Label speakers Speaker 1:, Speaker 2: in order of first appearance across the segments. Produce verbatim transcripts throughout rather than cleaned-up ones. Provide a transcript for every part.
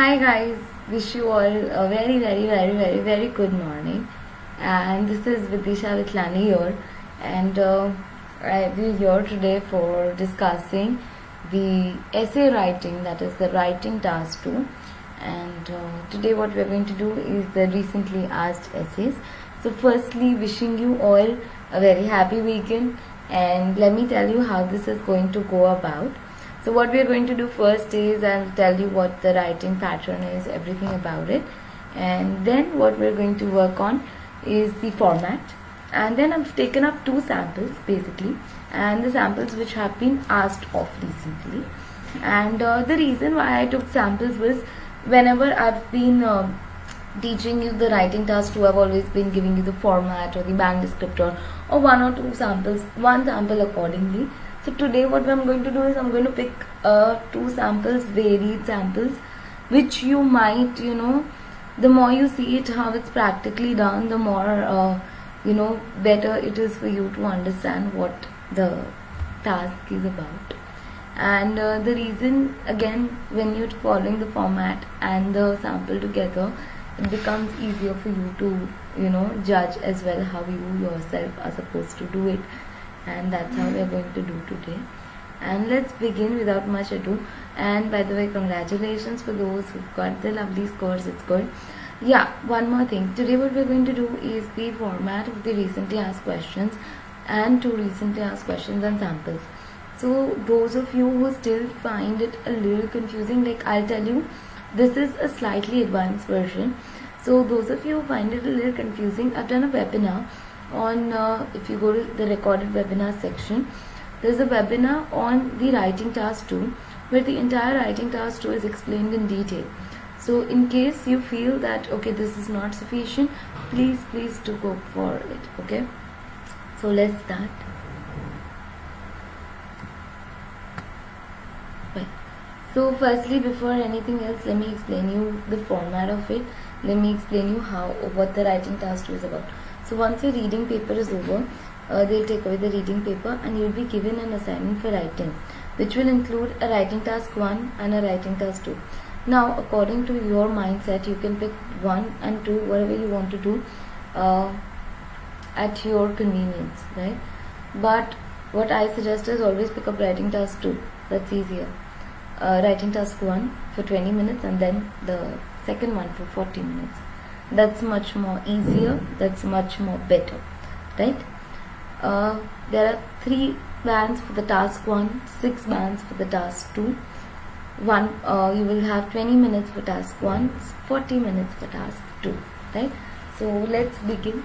Speaker 1: Hi guys, wish you all a very very very very very good morning, and this is Vidisha Vitlani here, and uh, I will here today for discussing the essay writing, that is the writing task two. And uh, today what we are going to do is the recently asked essays. So firstly, wishing you all a very happy weekend, and let me tell you how this is going to go about. So what we are going to do first is I'll tell you what the writing pattern is, everything about it, and then what we're going to work on is the format. And then I've taken up two samples basically, and the samples which have been asked of recently. And uh, the reason why I took samples was whenever I've been uh, teaching you the writing task two, I've always been giving you the format or the bang descriptor or one or two samples, one sample accordingly. So today what I'm going to do is I'm going to pick uh, two samples, varied samples, which you might, you know, the more you see it, how it's practically done, the more, uh, you know, better it is for you to understand what the task is about. And uh, the reason, again, when you're following the format and the sample together, it becomes easier for you to, you know, judge as well how you yourself are supposed to do it. And that's how we are going to do today. And let's begin without much ado. And by the way, congratulations for those who've got the lovely scores. It's good. Yeah, one more thing. Today what we're going to do is the format of the recently asked questions and two recently asked questions and samples. So those of you who still find it a little confusing, like I'll tell you, this is a slightly advanced version. So those of you who find it a little confusing, I've done a webinar on, uh, if you go to the recorded webinar section, there's a webinar on the writing task two, where the entire writing task two is explained in detail. So in case you feel that okay, this is not sufficient, please please do go for it. Okay, so let's start. Right. So firstly, before anything else, let me explain you the format of it. Let me explain you how what the writing task two is about. So once your reading paper is over, uh, they'll take away the reading paper and you'll be given an assignment for writing, which will include a writing task one and a writing task two. Now, according to your mindset, you can pick one and two, whatever you want to do uh, at your convenience, right? But what I suggest is always pick up writing task two. That's easier. Uh, writing task one for twenty minutes and then the second one for forty minutes. That's much more easier, that's much more better, right? Uh, there are three bands for the task one, six bands for the task two. One, uh, you will have twenty minutes for task one, forty minutes for task two, right? So let's begin.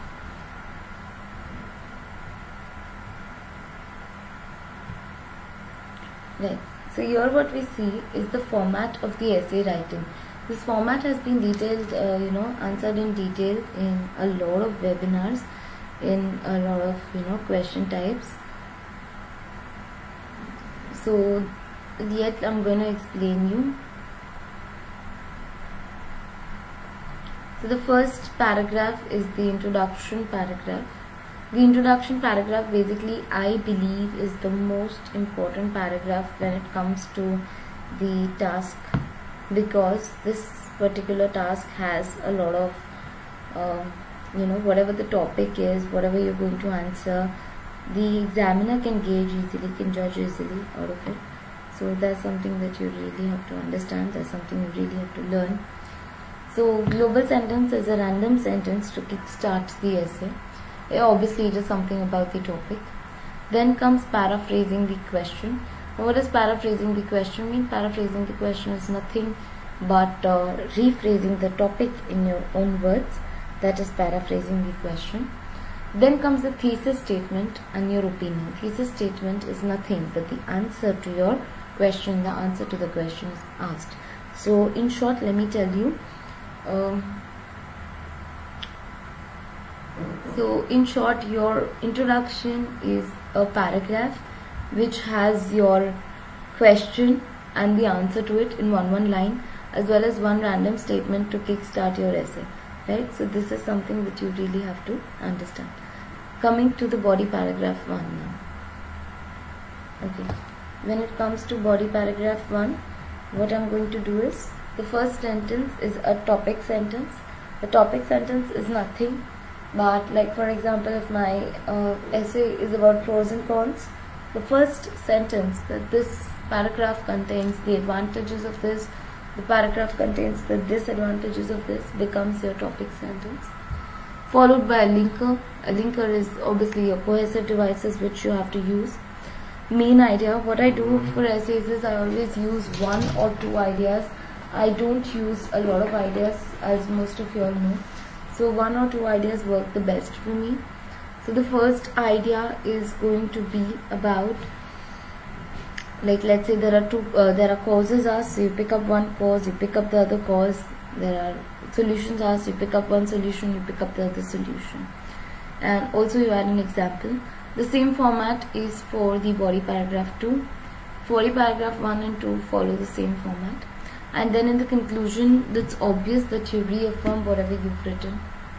Speaker 1: Right. So here what we see is the format of the essay writing. This format has been detailed, uh, you know, answered in detail in a lot of webinars, in a lot of, you know, question types. So, yet I'm going to explain you. So, the first paragraph is the introduction paragraph. The introduction paragraph basically, I believe, is the most important paragraph when it comes to the task, because this particular task has a lot of uh, you know, whatever the topic is, whatever you're going to answer, the examiner can gauge easily, can judge easily out of it. So that's something that you really have to understand, that's something you really have to learn. So global sentence is a random sentence to kickstart the essay. Obviously it is something about the topic. Then comes paraphrasing the question. Now, what does paraphrasing the question mean? Paraphrasing the question is nothing but uh, rephrasing the topic in your own words. That is paraphrasing the question. Then comes the thesis statement and your opinion. Thesis statement is nothing but the answer to your question, the answer to the question is asked. So in short, let me tell you. Um, so in short, your introduction is a paragraph which has your question and the answer to it in one one line, as well as one random statement to kickstart your essay, right? So this is something that you really have to understand. Coming to the body paragraph one now. Okay, when it comes to body paragraph one, what I'm going to do is the first sentence is a topic sentence. The topic sentence is nothing but, like for example, if my uh, essay is about pros and cons, the first sentence that this paragraph contains the advantages of this, the paragraph contains the disadvantages of this, becomes your topic sentence, followed by a linker. A linker is obviously your cohesive devices which you have to use. Main idea. What I do for essays is I always use one or two ideas. I don't use a lot of ideas, as most of you all know. So one or two ideas work the best for me. So the first idea is going to be about, like let's say there are two, uh, there are causes asked, so you pick up one cause, you pick up the other cause. There are solutions asked, you pick up one solution, you pick up the other solution. And also you add an example. The same format is for the body paragraph two. Body paragraph one and two follow the same format. And then in the conclusion, it's obvious that you reaffirm whatever you've written.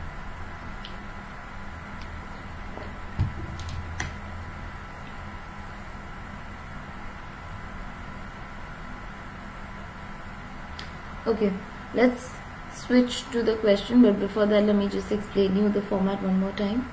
Speaker 1: Okay, let's switch to the question, but before that let me just explain you the format one more time.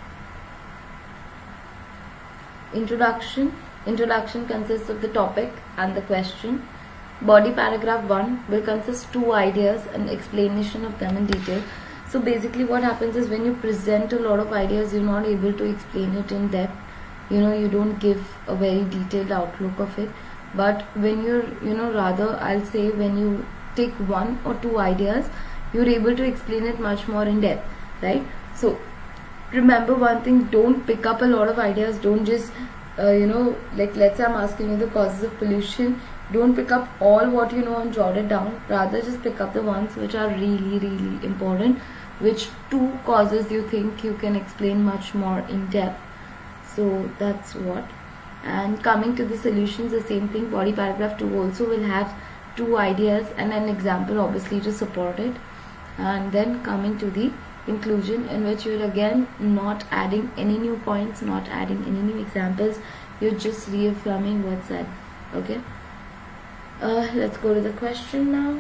Speaker 1: Introduction. Introduction consists of the topic and the question. Body paragraph one will consist two ideas and explanation of them in detail. So basically what happens is when you present a lot of ideas, you're not able to explain it in depth. You know, you don't give a very detailed outlook of it. But when you're, you know, rather I'll say when you take one or two ideas, you're able to explain it much more in depth, right? So remember one thing, don't pick up a lot of ideas. Don't just uh, you know, like let's say I'm asking you the causes of pollution. Don't pick up all what you know and jot it down. Rather just pick up the ones which are really really important, which two causes you think you can explain much more in depth. So that's what. And coming to the solutions, the same thing. Body paragraph two also will have two ideas and an example obviously to support it. And then coming to the conclusion, in which you will again not adding any new points, not adding any new examples, you're just reaffirming what's said. Okay, uh, let's go to the question now.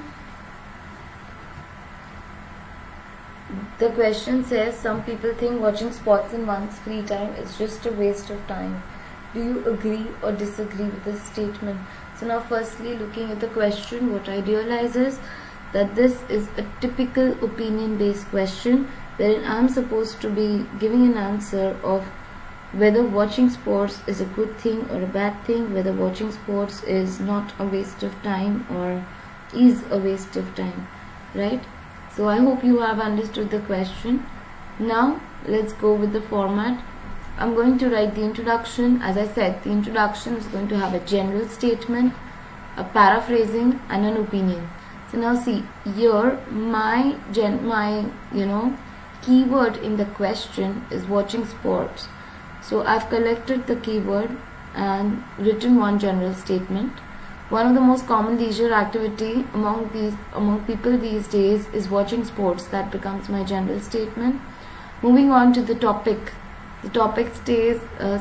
Speaker 1: The question says, some people think watching sports in one's free time is just a waste of time. Do you agree or disagree with this statement? So now firstly, looking at the question, what I realize is that this is a typical opinion based question wherein I'm supposed to be giving an answer of whether watching sports is a good thing or a bad thing, whether watching sports is not a waste of time or is a waste of time, right? So I hope you have understood the question. Now let's go with the format. I'm going to write the introduction. As I said, the introduction is going to have a general statement, a paraphrasing and an opinion. So now see here, my gen my you know keyword in the question is watching sports. So I've collected the keyword and written one general statement. One of the most common leisure activity among these among people these days is watching sports. That becomes my general statement. Moving on to the topic. The topic stays uh,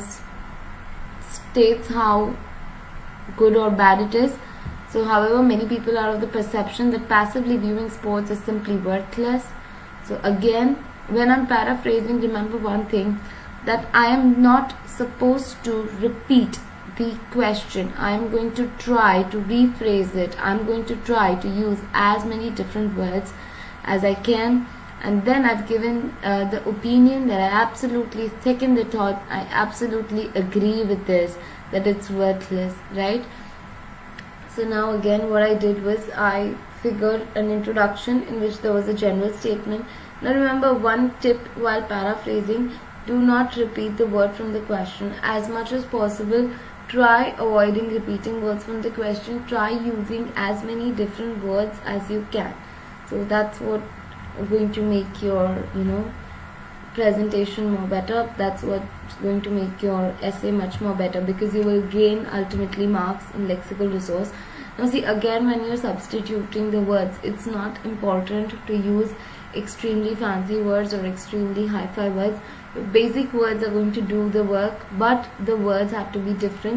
Speaker 1: states how good or bad it is. So however, many people are of the perception that passively viewing sports is simply worthless. So again, when I'm paraphrasing, remember one thing, that I am not supposed to repeat the question. I am going to try to rephrase it. I'm going to try to use as many different words as I can. And then I've given uh, the opinion that I absolutely second the thought. I absolutely agree with this, that it's worthless, right? So now again what I did was I figured an introduction in which there was a general statement. Now remember one tip while paraphrasing, do not repeat the word from the question. As much as possible, try avoiding repeating words from the question. Try using as many different words as you can. So that's what going to make your you know presentation more better. That's what's going to make your essay much more better, because you will gain ultimately marks in lexical resource. Now see, again, when you're substituting the words, it's not important to use extremely fancy words or extremely hi-fi words. Basic words are going to do the work, but the words have to be different.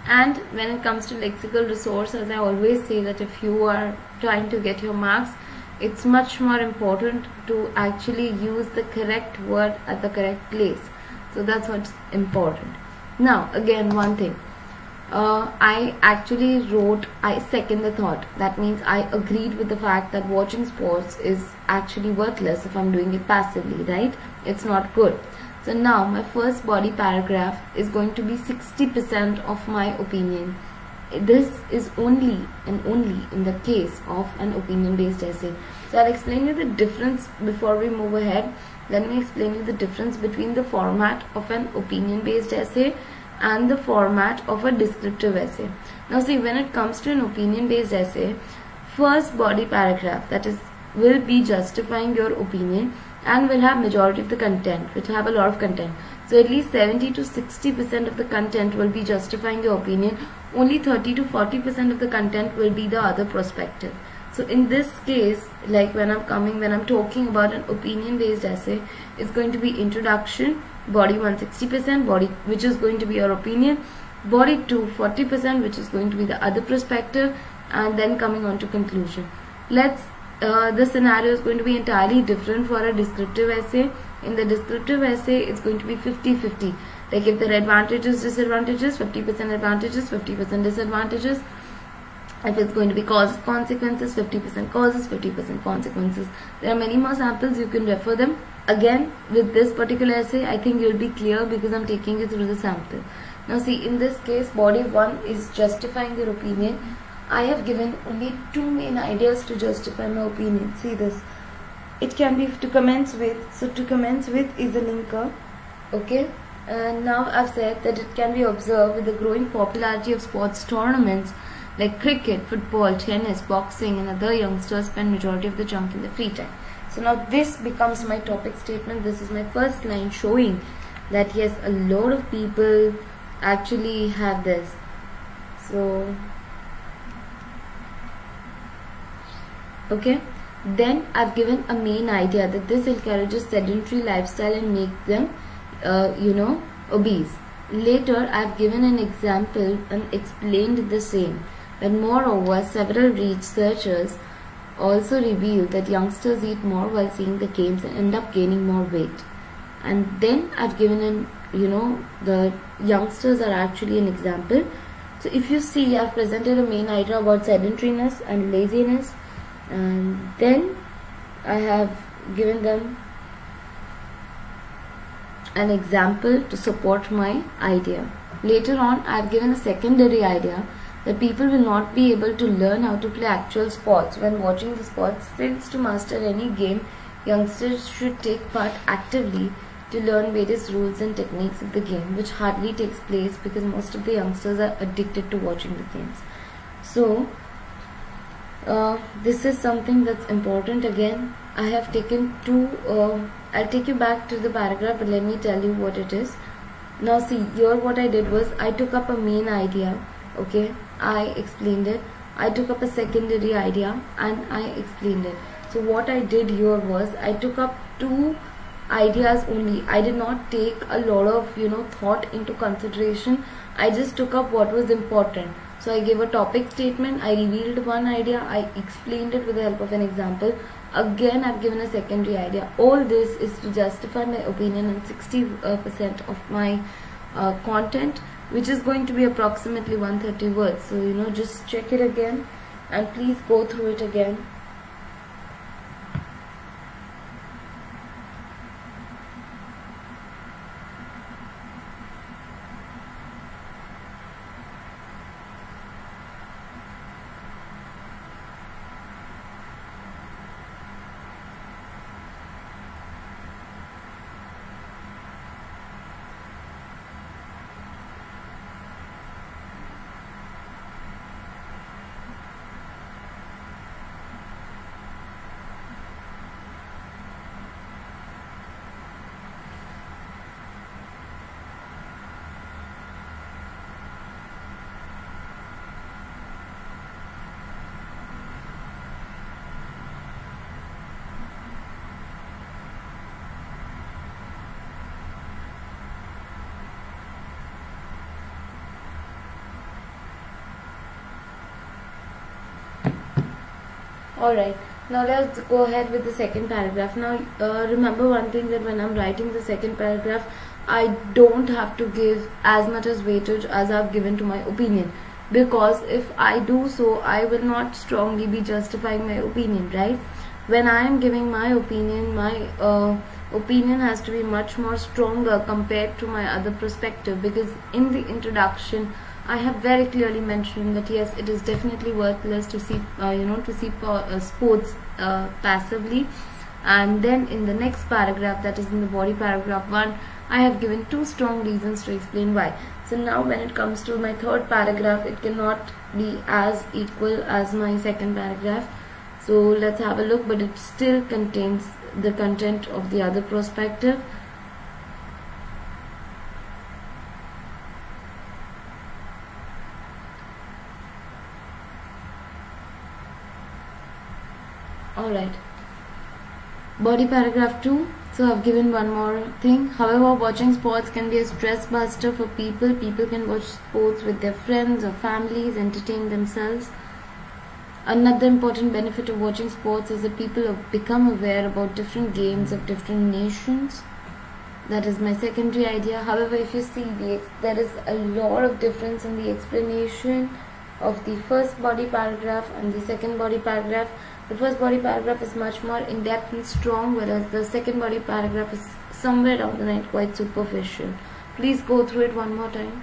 Speaker 1: And when it comes to lexical resource, as I always say, that if you are trying to get your marks, it's much more important to actually use the correct word at the correct place. So that's what's important. Now again, one thing, uh, I actually wrote, I second the thought. That means I agreed with the fact that watching sports is actually worthless if I'm doing it passively, right? It's not good. So now my first body paragraph is going to be sixty percent of my opinion. This is only and only in the case of an opinion based essay. So I'll explain you the difference before we move ahead. Let me explain you the difference between the format of an opinion based essay and the format of a descriptive essay. Now see, when it comes to an opinion based essay, first body paragraph, that is, will be justifying your opinion and will have majority of the content, which have a lot of content. So at least seventy to sixty percent of the content will be justifying your opinion. Only thirty to forty percent of the content will be the other perspective. So in this case, like when I'm coming, when I'm talking about an opinion based essay, it's going to be introduction, body one sixty percent, body which is going to be your opinion, body two forty percent, which is going to be the other perspective, and then coming on to conclusion. Let's uh, the scenario is going to be entirely different for a descriptive essay. In the descriptive essay, it's going to be fifty fifty. Like if there are advantages, disadvantages, fifty percent advantages, fifty percent disadvantages. If it's going to be causes, consequences, fifty percent causes, fifty percent consequences. There are many more samples, you can refer them. Again, with this particular essay, I think you'll be clear because I'm taking you through the sample. Now see, in this case, body one is justifying your opinion. I have given only two main ideas to justify my opinion. See this. It can be to commence with. So to commence with is a linker. Okay. And now I've said that it can be observed with the growing popularity of sports tournaments like cricket, football, tennis, boxing, and other youngsters spend majority of the chunk in the free time. So now this becomes my topic statement. This is my first line showing that yes, a lot of people actually have this. So okay, then I've given a main idea that this encourages sedentary lifestyle and make them uh, you know obese. Later I've given an example and explained the same. And moreover, several researchers also reveal that youngsters eat more while seeing the games and end up gaining more weight. And then I've given an, you know, the youngsters are actually an example. So if you see, I've presented a main idea about sedentariness and laziness, and then I have given them an example to support my idea. Later on, I've given a secondary idea that people will not be able to learn how to play actual sports when watching the sports, since to master any game, youngsters should take part actively to learn various rules and techniques of the game, which hardly takes place because most of the youngsters are addicted to watching the games. So uh, this is something that's important. Again, I have taken two, uh, I'll take you back to the paragraph, but let me tell you what it is. Now see, here what I did was I took up a main idea, okay, I explained it. I took up a secondary idea and I explained it. So what I did here was I took up two ideas only. I did not take a lot of you know thought into consideration. I just took up what was important. So I gave a topic statement, I revealed one idea, I explained it with the help of an example. Again, I've given a secondary idea. All this is to justify my opinion in sixty percent of my uh, content, which is going to be approximately one hundred thirty words. So you know just check it again and please go through it again. Alright, now let's go ahead with the second paragraph. Now uh, remember one thing, that when I'm writing the second paragraph, I don't have to give as much as weightage as I've given to my opinion, because if I do so, I will not strongly be justifying my opinion, right? When I am giving my opinion, my uh, opinion has to be much more stronger compared to my other perspective, because in the introduction I have very clearly mentioned that yes, it is definitely worthless to see uh, you know to see uh, sports uh, passively. And then in the next paragraph, that is in the body paragraph one, I have given two strong reasons to explain why. So now when it comes to my third paragraph, it cannot be as equal as my second paragraph. So let's have a look, but it still contains the content of the other perspective. Alright, body paragraph two. So I've given one more thing. However, watching sports can be a stress buster for people. People can watch sports with their friends or families, entertain themselves. Another important benefit of watching sports is that people have become aware about different games of different nations. That is my secondary idea. However, if you see, the there is a lot of difference in the explanation of the first body paragraph and the second body paragraph. The first body paragraph is much more in-depth and strong, whereas the second body paragraph is somewhere down the line quite superficial. Please go through it one more time.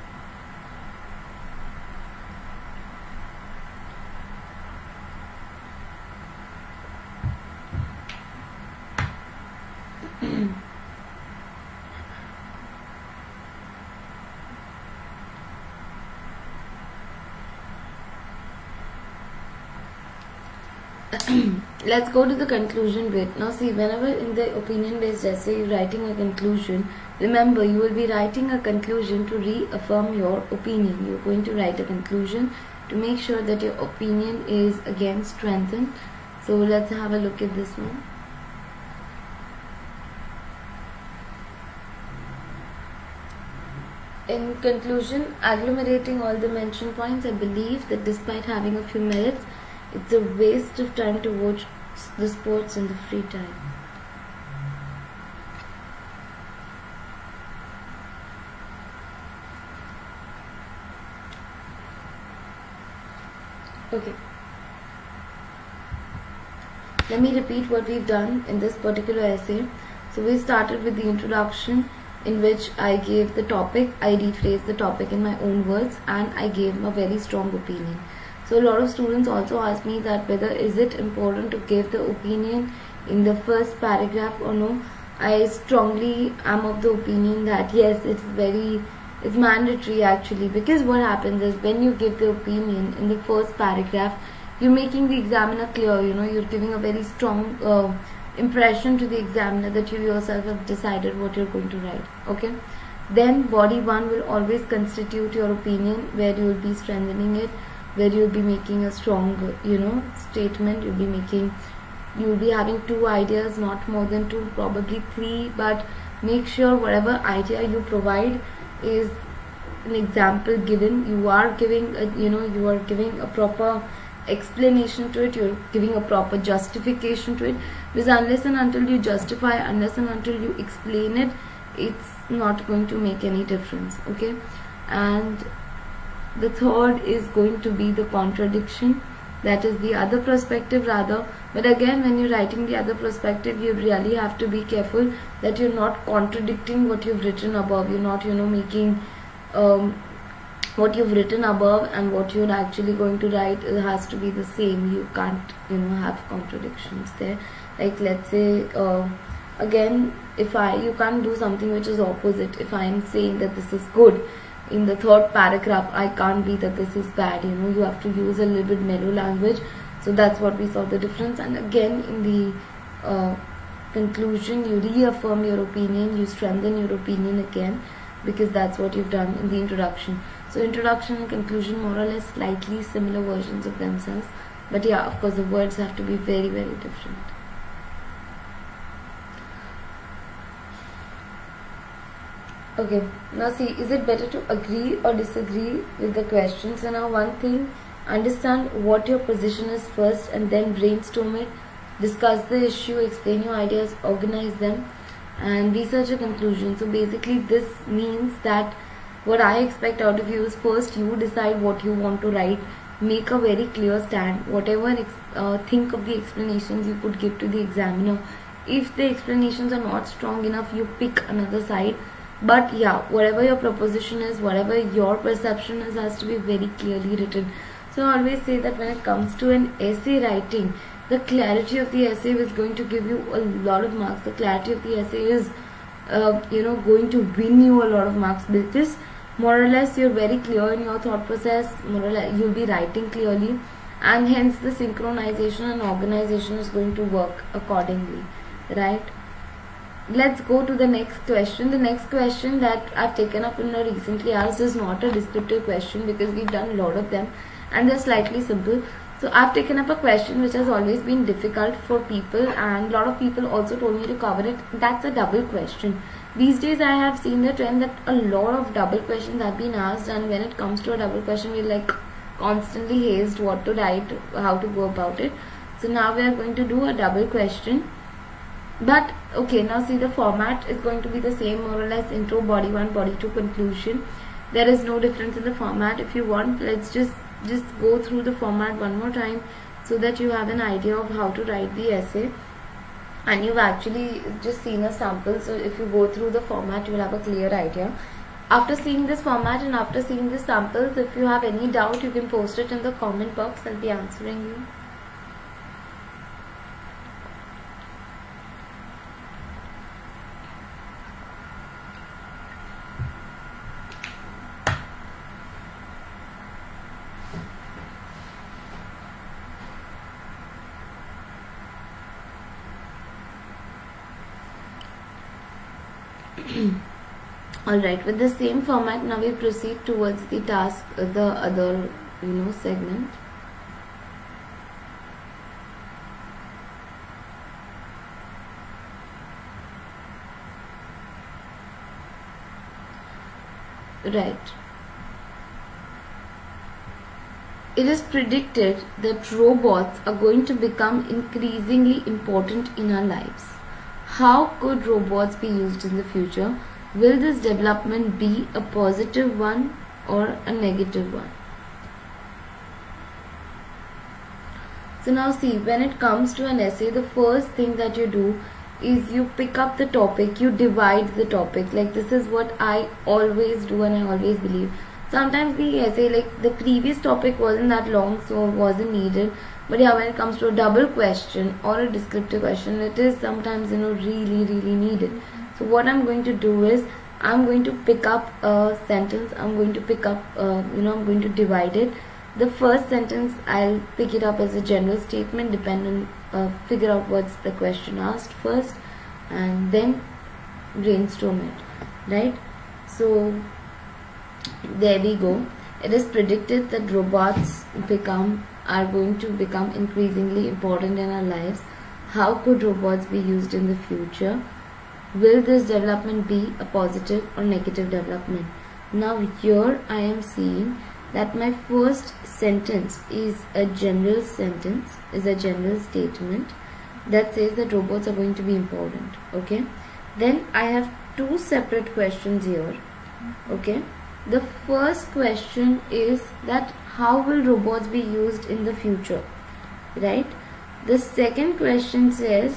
Speaker 1: Let's go to the conclusion bit. Now see, whenever in the opinion based essay you're writing a conclusion, remember you will be writing a conclusion to reaffirm your opinion. You're going to write a conclusion to make sure that your opinion is again strengthened. So let's have a look at this one. In conclusion, agglomerating all the mentioned points, I believe that despite having a few merits, it's a waste of time to watch the sports in the free time. Okay. Let me repeat what we've done in this particular essay. So we started with the introduction, in which I gave the topic, I rephrased the topic in my own words, and I gave a very strong opinion. So a lot of students also ask me that whether is it important to give the opinion in the first paragraph or no. I strongly am of the opinion that yes, it's very, it's mandatory actually, because what happens is when you give the opinion in the first paragraph, you're making the examiner clear, you know, you're giving a very strong uh, impression to the examiner that you yourself have decided what you're going to write. Okay, then body one will always constitute your opinion, where you will be strengthening it, where you'll be making a strong, you know, statement. You'll be making, you'll be having two ideas, not more than two, probably three, but make sure whatever idea you provide is an example given. You are giving a, you know, you are giving a proper explanation to it, you're giving a proper justification to it, because unless and until you justify, unless and until you explain it, it's not going to make any difference. Okay, and the third is going to be the contradiction, that is the other perspective rather. But again, when you're writing the other perspective, you really have to be careful that you're not contradicting what you've written above. You're not, you know, making um, what you've written above and what you're actually going to write, it has to be the same. You can't, you know, have contradictions there. Like let's say uh, again, if I you can't do something which is opposite. If I am saying that this is good, in the third paragraph I can't be that this is bad. You know, you have to use a little bit mellow language. So that's what we saw the difference. And again, in the uh, conclusion, you reaffirm your opinion, you strengthen your opinion again, because that's what you've done in the introduction. So introduction and conclusion, more or less slightly similar versions of themselves, but yeah, of course the words have to be very very different. Okay, now see, is it better to agree or disagree with the question? So now one thing Understand what your position is first and then brainstorm it. Discuss the issue, explain your ideas, organize them, and research a conclusion. So basically this means that what I expect out of you is, first you decide what you want to write, make a very clear stand, whatever uh, think of the explanations you could give to the examiner. If the explanations are not strong enough, you pick another side. But yeah, whatever your proposition is, whatever your perception is, has to be very clearly written. So I always say that when it comes to an essay writing, the clarity of the essay is going to give you a lot of marks. The clarity of the essay is uh, you know going to win you a lot of marks, because more or less you're very clear in your thought process, more or less you'll be writing clearly, and hence the synchronization and organization is going to work accordingly, right? Let's go to the next question. The next question that I've taken up in the recently asked is not a descriptive question, because we've done a lot of them and they're slightly simple. So I've taken up a question which has always been difficult for people, and a lot of people also told me to cover it. That's a double question. These days I have seen the trend that a lot of double questions have been asked, and when it comes to a double question, we're like constantly hazed what to write, how to go about it. So now we are going to do a double question. But okay, now see, the format is going to be the same, more or less: intro, body one, body two, conclusion. There is no difference in the format. If you want, let's just just go through the format one more time so that you have an idea of how to write the essay, and you've actually just seen a sample. So if you go through the format, you will have a clear idea. After seeing this format and after seeing the samples, if you have any doubt, you can post it in the comment box. I'll be answering you. Alright, with the same format, now we proceed towards the task, uh, the other, you know, segment. Right. It is predicted that robots are going to become increasingly important in our lives. How could robots be used in the future? Will this development be a positive one or a negative one? So now see, when it comes to an essay, the first thing that you do is you pick up the topic, you divide the topic. Like, this is what I always do and I always believe. Sometimes the essay, like the previous topic wasn't that long, so it wasn't needed. But yeah, when it comes to a double question or a descriptive question, it is sometimes, you know, really, really needed. So what I'm going to do is, I'm going to pick up a sentence, I'm going to pick up, uh, you know, I'm going to divide it. The first sentence, I'll pick it up as a general statement, depending, uh, figure out what's the question asked first, and then brainstorm it, right? So there we go. It is predicted that robots become are going to become increasingly important in our lives. How could robots be used in the future? Will this development be a positive or negative development? Now here I am seeing that my first sentence is a general sentence, is a general statement that says that robots are going to be important. Okay, then I have two separate questions here. Okay, the first question is that how will robots be used in the future, right? The second question says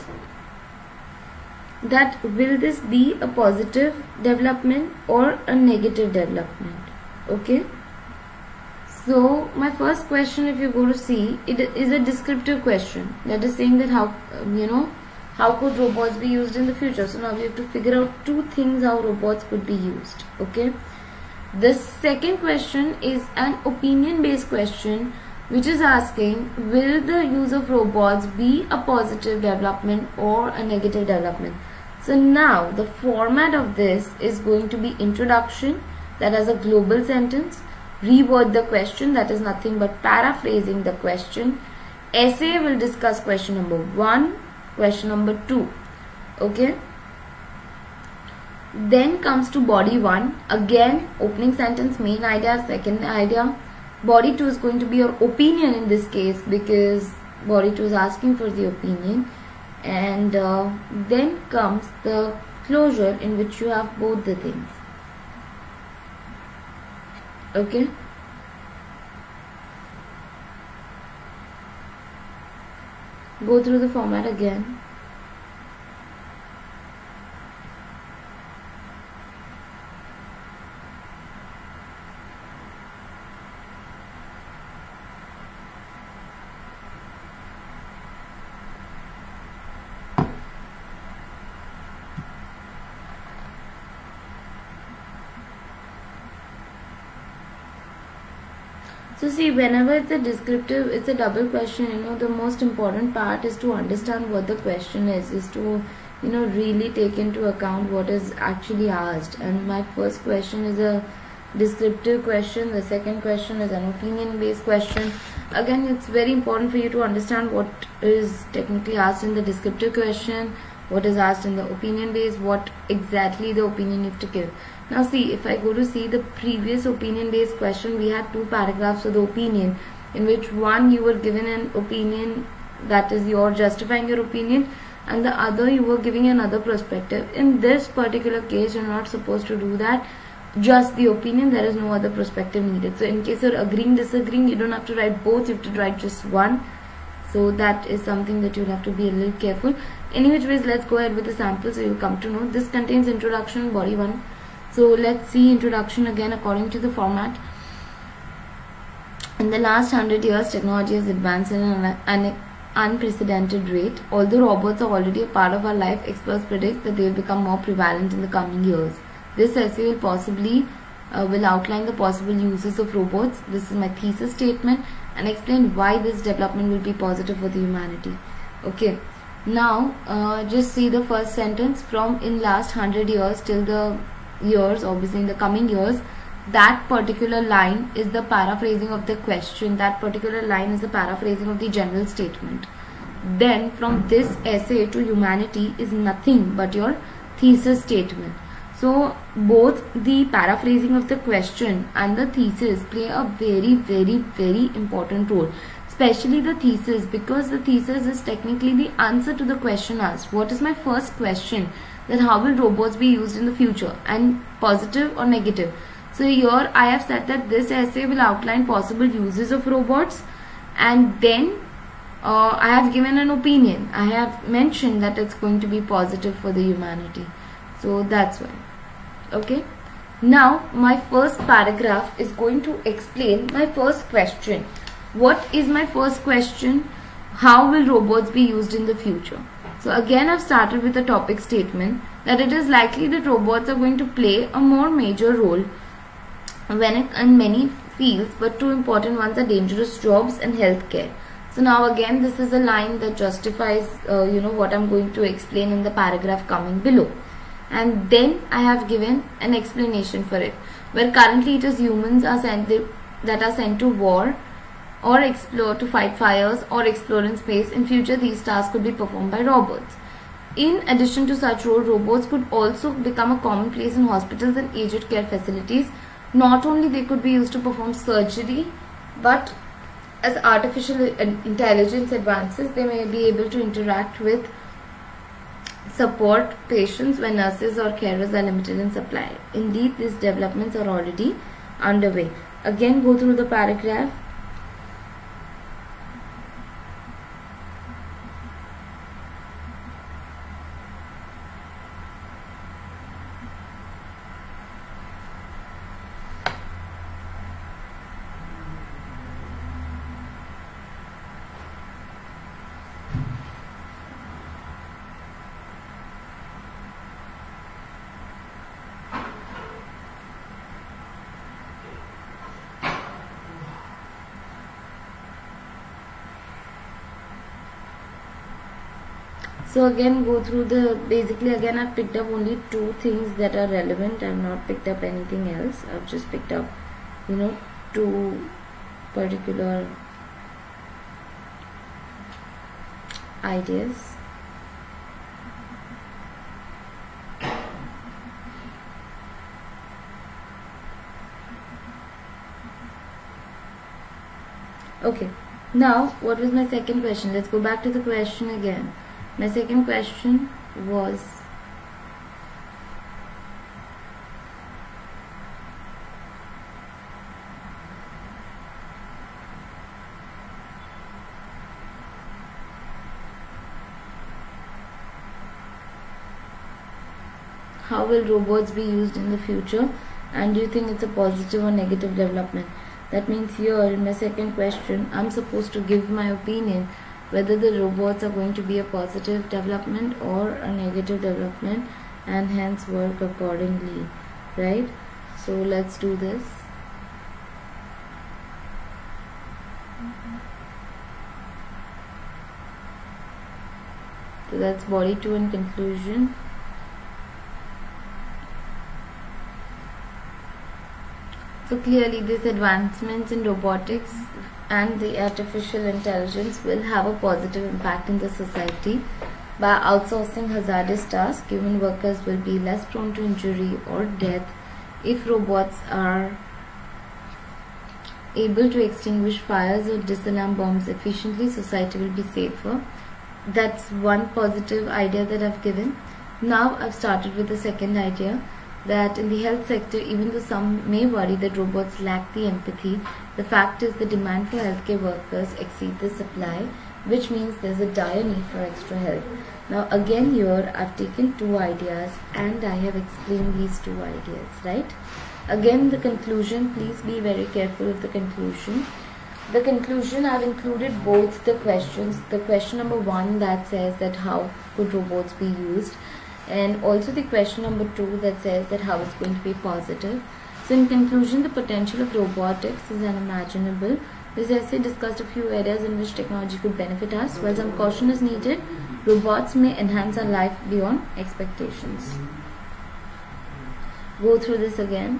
Speaker 1: that will this be a positive development or a negative development. Okay, so my first question, if you go to see, it is a descriptive question that is saying that how, you know, how could robots be used in the future. So now we have to figure out two things how robots could be used. Okay, the second question is an opinion based question which is asking, will the use of robots be a positive development or a negative development? So now the format of this is going to be introduction, that has a global sentence, reword the question, that is nothing but paraphrasing the question. Essay will discuss question number one, question number two. Okay, then comes to body one, again opening sentence, main idea, second idea, body two is going to be your opinion in this case, because body two is asking for the opinion. And uh, then comes the closure, in which you have both the things. Okay. Go through the format again. So see, whenever it's a descriptive, it's a double question, you know, the most important part is to understand what the question is, is to, you know, really take into account what is actually asked. And my first question is a descriptive question, the second question is an opinion based question. Again, it's very important for you to understand what is technically asked in the descriptive question, what is asked in the opinion based, what exactly the opinion you have to give. Now see, if I go to see the previous opinion based question, we had two paragraphs of the opinion, in which one you were given an opinion, that is you're justifying your opinion, and the other you were giving another perspective. In this particular case, you're not supposed to do that, just the opinion, there is no other perspective needed. So in case you're agreeing, disagreeing, you don't have to write both, you have to write just one. So that is something that you'll have to be a little careful. Any which ways, let's go ahead with the sample so you'll come to know. This contains introduction, body one. So let's see introduction again according to the format. In the last hundred years, technology has advanced at an, an unprecedented rate. Although robots are already a part of our life, experts predict that they will become more prevalent in the coming years. This essay will possibly uh, will outline the possible uses of robots. This is my thesis statement, and explain why this development will be positive for the humanity. Okay. Now, uh, just see the first sentence. From in last hundred years till the years, obviously in the coming years, that particular line is the paraphrasing of the question. That particular line is the paraphrasing of the general statement. Then from this essay to humanity is nothing but your thesis statement. So both the paraphrasing of the question and the thesis play a very very very important role, especially the thesis, because the thesis is technically the answer to the question asked. What is my first question? That how will robots be used in the future, and positive or negative. So here I have said that this essay will outline possible uses of robots, and then uh, I have given an opinion. I have mentioned that it's going to be positive for the humanity. So that's why. Okay. Now my first paragraph is going to explain my first question. What is my first question? How will robots be used in the future? So again, I've started with a topic statement that it is likely that robots are going to play a more major role when it, in many fields, but two important ones are dangerous jobs and healthcare. So now again, this is a line that justifies uh, you know what I'm going to explain in the paragraph coming below. And then I have given an explanation for it, where currently it is humans are sent that are sent to war or explore to fight fires or explore in space. In future, these tasks could be performed by robots. In addition to such role, robots could also become a commonplace in hospitals and aged care facilities. Not only they could be used to perform surgery, but as artificial intelligence advances, they may be able to interact with support patients when nurses or carers are limited in supply. Indeed, these developments are already underway. Again, go through the paragraph. So again, go through the, basically again I've picked up only two things that are relevant. I've not picked up anything else. I've just picked up, you know, two particular ideas. Okay, now what was my second question? Let's go back to the question again. My second question was, how will robots be used in the future, and do you think it's a positive or negative development? That means here in my second question, I'm supposed to give my opinion whether the robots are going to be a positive development or a negative development, and hence work accordingly, right? So let's do this. So that's body two in conclusion. So clearly these advancements in robotics and the artificial intelligence will have a positive impact in the society. By outsourcing hazardous tasks, human workers will be less prone to injury or death. If robots are able to extinguish fires or disalarm bombs efficiently, society will be safer. That's one positive idea that I've given. Now I've started with the second idea, that in the health sector, even though some may worry that robots lack the empathy, the fact is the demand for healthcare workers exceeds the supply, which means there's a dire need for extra help. Now again here I've taken two ideas and I have explained these two ideas, right? Again the conclusion, please be very careful of the conclusion. The conclusion, I've included both the questions. The question number one that says that how could robots be used, and also the question number two that says that how it's going to be positive. So in conclusion, the potential of robotics is unimaginable. This essay discussed a few areas in which technology could benefit us. While some caution is needed, robots may enhance our life beyond expectations. Go through this again.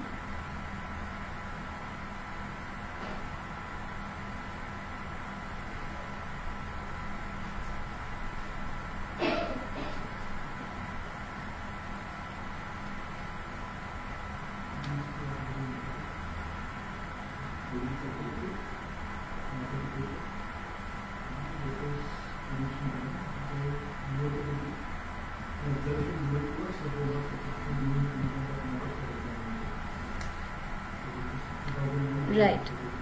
Speaker 1: Right.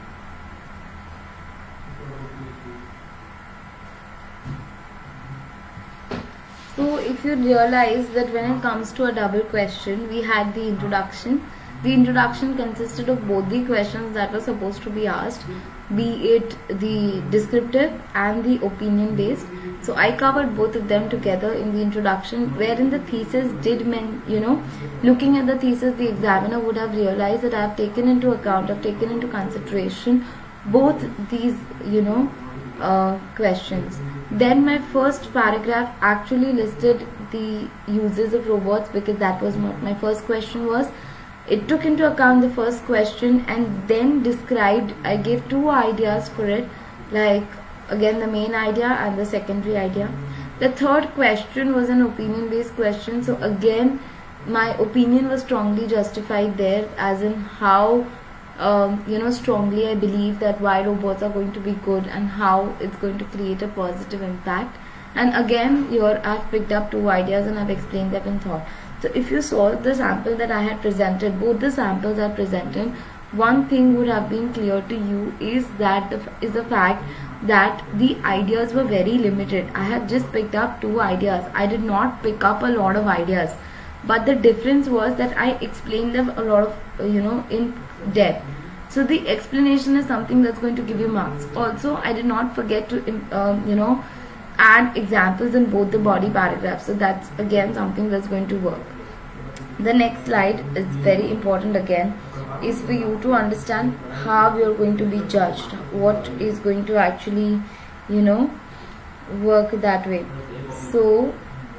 Speaker 1: So if you realize that when it comes to a double question, we had the introduction. The introduction consisted of both the questions that were supposed to be asked, be it the descriptive and the opinion based. So I covered both of them together in the introduction, wherein the thesis did mean, you know, looking at the thesis, the examiner would have realized that I have taken into account, I've taken into consideration both these, you know, uh, questions. Then my first paragraph actually listed the uses of robots, because that was what my first question was. It took into account the first question and then described, I gave two ideas for it, like again the main idea and the secondary idea. The third question was an opinion based question, so again my opinion was strongly justified there, as in how um, you know strongly I believe that why robots are going to be good and how it's going to create a positive impact. And again here I've picked up two ideas and I've explained them in thought. So if you saw the sample that I had presented, both the samples I presented, one thing would have been clear to you is that the, is the fact that the ideas were very limited. I had just picked up two ideas. I did not pick up a lot of ideas, but the difference was that I explained them a lot of, you know, in depth. So the explanation is something that's going to give you marks. Also, I did not forget to, um, you know, add examples in both the body paragraphs. So that's again something that's going to work. The next slide is very important again, is for you to understand how you're going to be judged, what is going to actually, you know, work that way. So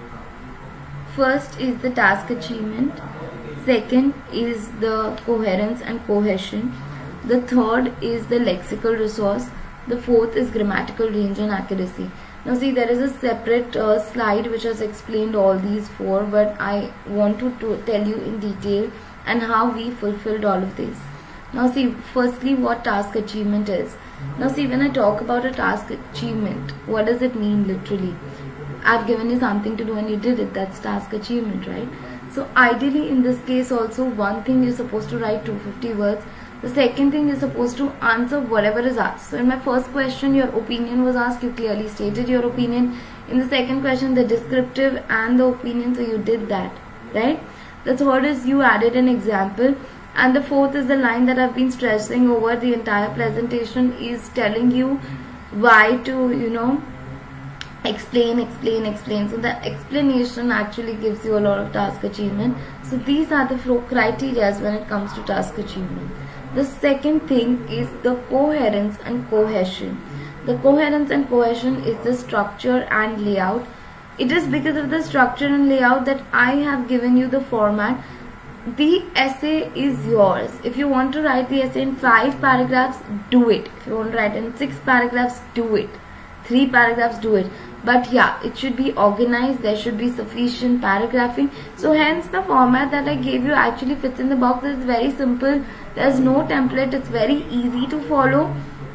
Speaker 1: first is the task achievement, second is the coherence and cohesion, the third is the lexical resource, the fourth is grammatical range and accuracy. Now see, there is a separate uh, slide which has explained all these four, but I want to, to tell you in detail and how we fulfilled all of these. Now see, firstly, what task achievement is. Now see, when I talk about a task achievement, what does it mean literally? I've given you something to do and you did it. That's task achievement, right? So ideally in this case also, one thing you're supposed to write two hundred fifty words. The second thing, you're supposed to answer whatever is asked. So in my first question, your opinion was asked. You clearly stated your opinion. In the second question, the descriptive and the opinion. So you did that, right? The third is you added an example. And the fourth is the line that I've been stressing over the entire presentation, is telling you why to, you know, explain, explain, explain. So the explanation actually gives you a lot of task achievement. So these are the criteria when it comes to task achievement. The second thing is the coherence and cohesion. The coherence and cohesion is the structure and layout. It is because of the structure and layout that I have given you the format. The essay is yours. If you want to write the essay in five paragraphs, do it. If you want to write in six paragraphs, do it. Three paragraphs, do it. But yeah, it should be organized. There should be sufficient paragraphing. So hence the format that I gave you actually fits in the box. It's very simple. There's no template. It's very easy to follow.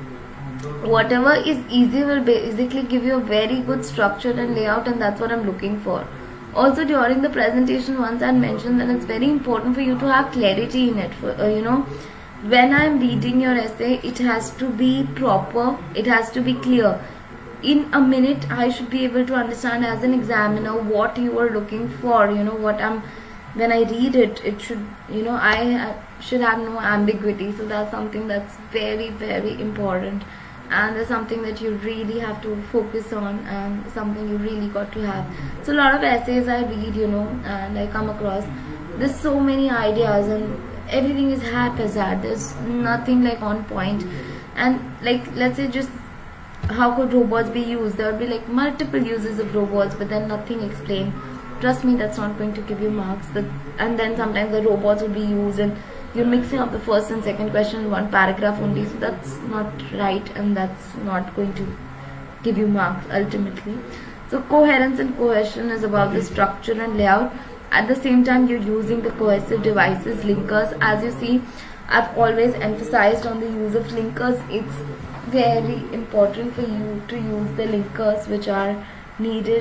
Speaker 1: Whatever is easy will basically give you a very good structure and layout, and that's what I'm looking for. Also during the presentation, once I mentioned that it's very important for you to have clarity in it. For, uh, you know, when I'm reading your essay, it has to be proper. It has to be clear. In a minute, I should be able to understand as an examiner what you are looking for. You know, what I'm, when I read it, it should, you know, I ha should have no ambiguity. So that's something that's very, very important. And there's something that you really have to focus on, and something you really got to have. So a lot of essays I read, you know, and I come across, there's so many ideas and everything is haphazard. There's nothing like on point. And like, let's say just how could robots be used? There would be like multiple uses of robots, but then nothing explained. Trust me, that's not going to give you marks. The, and then sometimes the robots would be used and you're mixing up the first and second question in one paragraph only. So that's not right, and that's not going to give you marks ultimately. So coherence and cohesion is about the structure and layout. At the same time, you're using the cohesive devices, linkers. As you see, I've always emphasized on the use of linkers. It's very important for you to use the linkers which are needed,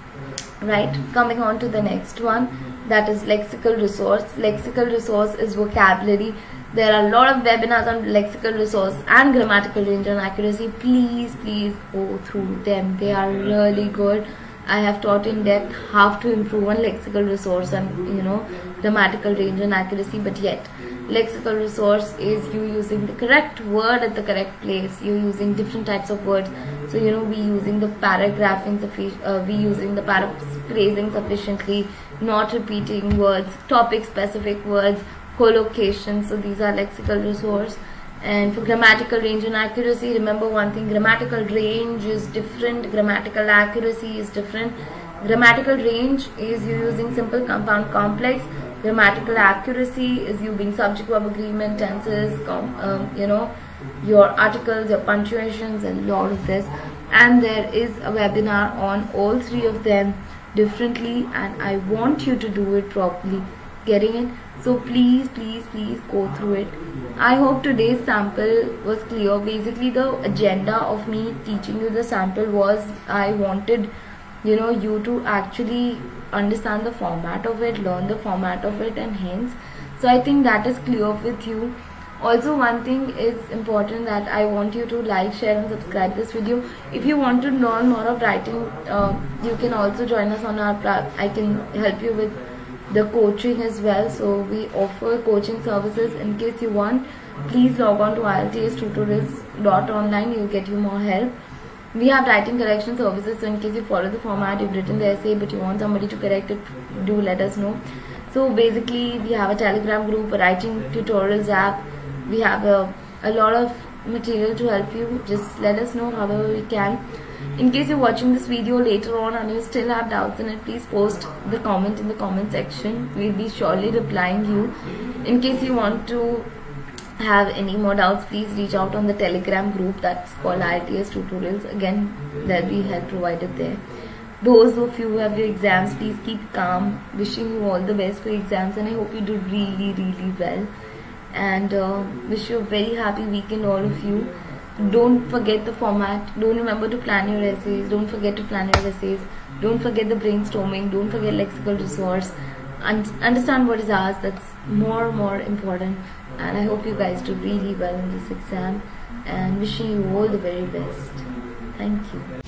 Speaker 1: right? Coming on to the next one, that is lexical resource. Lexical resource is vocabulary. There are a lot of webinars on lexical resource and grammatical range and accuracy. Please, please go through them. They are really good. I have taught in depth how to improve on lexical resource and, you know, grammatical range and accuracy. But yet, lexical resource is you using the correct word at the correct place. You're using different types of words. So, you know, we using the paragraphing, uh, we using the paraphrasing sufficiently, not repeating words, topic specific words, collocation. So these are lexical resource. And for grammatical range and accuracy, remember one thing, grammatical range is different, grammatical accuracy is different. Grammatical range is you using simple, compound, complex. Grammatical accuracy is you being subject, verb, agreement, tenses, um, you know, your articles, your punctuations, and all of this. And there is a webinar on all three of them differently, and I want you to do it properly. Getting it? So please, please, please go through it. I hope today's sample was clear. Basically, the agenda of me teaching you the sample was I wanted, you know, you to actually understand the format of it, learn the format of it, and hence. So I think that is clear with you. Also, one thing is important that I want you to like, share, and subscribe this video. If you want to learn more of writing, uh, you can also join us on our. I can help you with the coaching as well. So we offer coaching services. In case you want, please log on to I E L T S tutorials dot online. You'll get you more help. We have writing correction services. So in case you follow the format, you've written the essay but you want somebody to correct it, do let us know. So basically, we have a Telegram group, a writing tutorials app. We have a, a lot of material to help you. Just let us know however we can. In case you're watching this video later on and you still have doubts in it, please post the comment in the comment section. We'll be surely replying you. In case you want to have any more doubts, please reach out on the Telegram group that's called I E L T S Tutorials. Again, there'll be help provided there. Those of you who have your exams, please keep calm. Wishing you all the best for exams, and I hope you do really, really well. and uh, wish you a very happy weekend, all of you. Don't forget the format. Don't remember to plan your essays. Don't forget to plan your essays. Don't forget the brainstorming. Don't forget lexical resource. And understand what is asked. That's more more important. And I hope you guys do really well in this exam. And wishing you all the very best. Thank you.